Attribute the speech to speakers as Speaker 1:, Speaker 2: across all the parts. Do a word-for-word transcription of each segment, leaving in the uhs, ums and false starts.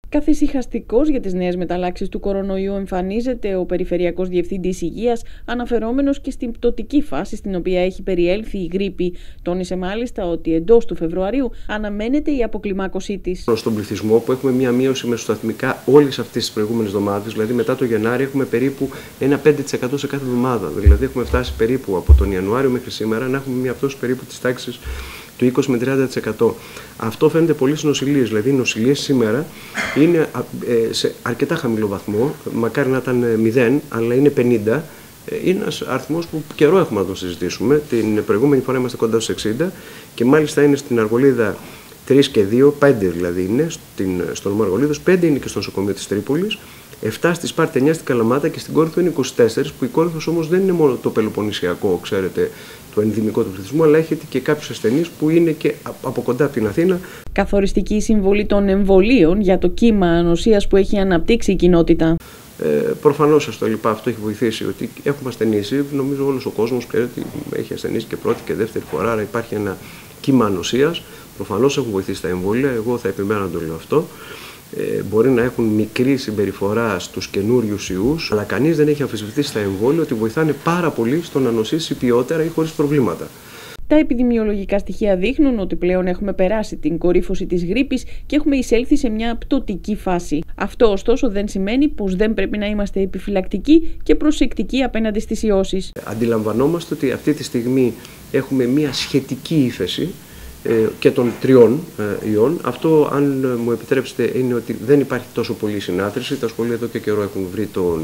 Speaker 1: Καθησυχαστικός για τις νέες μεταλλάξεις του κορονοϊού εμφανίζεται ο Περιφερειακός Διευθυντής Υγείας, αναφερόμενος και στην πτωτική φάση στην οποία έχει περιέλθει η γρίπη. Τόνισε μάλιστα ότι εντός του Φεβρουαρίου αναμένεται η αποκλιμάκωσή της.
Speaker 2: Στον πληθυσμό, που έχουμε μία μείωση μεσοσταθμικά όλες αυτές τις προηγούμενες εβδομάδες, δηλαδή μετά το Γενάρη έχουμε περίπου ένα πέντε τοις εκατό σε κάθε εβδομάδα. Δηλαδή έχουμε φτάσει περίπου από τον Ιανουάριο μέχρι σήμερα να έχουμε μία πτώση περίπου της τάξης του είκοσι με τριάντα τοις εκατό. Αυτό φαίνεται πολύ στις νοσηλείες. Δηλαδή, οι νοσηλείες σήμερα είναι σε αρκετά χαμηλό βαθμό. Μακάρι να ήταν μηδέν, αλλά είναι πενήντα. Είναι ένας αριθμός που καιρό έχουμε να τον συζητήσουμε. Την προηγούμενη φορά είμαστε κοντά στους εξήντα και μάλιστα είναι στην Αργολίδα τρία και δύο, πέντε δηλαδή είναι στην, στο νομό Αργολίδος, πέντε είναι και στο νοσοκομείο της Τρίπολης, επτά στη Σπάρτη, εννιά στην Καλαμάτα και στην Κόρινθο είναι είκοσι τέσσερα, που η Κόρινθος όμως δεν είναι μόνο το πελοποννησιακό, ξέρετε, το ενδυμικό του πληθυσμού, αλλά έχετε και κάποιους ασθενείς που είναι και από κοντά από την Αθήνα.
Speaker 1: Καθοριστική η συμβολή των εμβολίων για το κύμα ανοσίας που έχει αναπτύξει η κοινότητα.
Speaker 2: Ε, προφανώς σας το λοιπά, αυτό έχει βοηθήσει ότι έχουμε ασθενήσει. Νομίζω όλος ο κόσμος ξέρετε, έχει ασθενήσει και πρώτη και δεύτερη φορά, άρα υπάρχει ένα κύμα ανοσίας. Προφανώς έχουν βοηθήσει τα εμβόλια, εγώ θα επιμένω να το λέω αυτό. Ε, μπορεί να έχουν μικρή συμπεριφορά στους καινούριους ιούς, αλλά κανείς δεν έχει αμφισβητήσει τα εμβόλια ότι βοηθάνε πάρα πολύ στο να νοσήσει ποιότερα ή χωρίς προβλήματα.
Speaker 1: Τα επιδημιολογικά στοιχεία δείχνουν ότι πλέον έχουμε περάσει την κορύφωση της γρίπης και έχουμε εισέλθει σε μια πτωτική φάση. Αυτό ωστόσο δεν σημαίνει πως δεν πρέπει να είμαστε επιφυλακτικοί και προσεκτικοί απέναντι στις ιώσεις.
Speaker 2: Αντιλαμβανόμαστε ότι αυτή τη στιγμή έχουμε μια σχετική ύφεση και των τριών ιών. Αυτό, αν μου επιτρέψετε, είναι ότι δεν υπάρχει τόσο πολύ συνάθρηση. Τα σχολεία εδώ και καιρό έχουν βρει τον,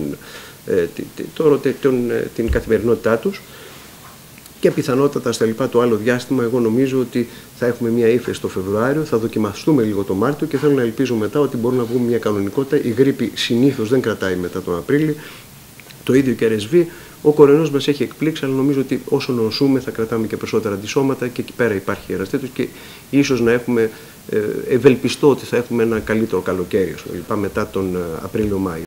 Speaker 2: τον, τον, την καθημερινότητά τους και πιθανότατα στα λοιπά το άλλο διάστημα εγώ νομίζω ότι θα έχουμε μια ύφεση το Φεβρουάριο, θα δοκιμαστούμε λίγο το Μάρτιο και θέλω να ελπίζω μετά ότι μπορούμε να βγούμε μια κανονικότητα. Η γρίπη συνήθως δεν κρατάει μετά τον Απρίλιο, το ίδιο και αρ ες βι. Ο κορονοϊός μας έχει εκπλήξει, αλλά νομίζω ότι όσο νοσούμε θα κρατάμε και περισσότερα αντισώματα και εκεί πέρα υπάρχει η εραστέτως και ίσως να έχουμε, ευελπιστώ ότι θα έχουμε ένα καλύτερο καλοκαίρι μετά τον Απρίλιο-Μάιο.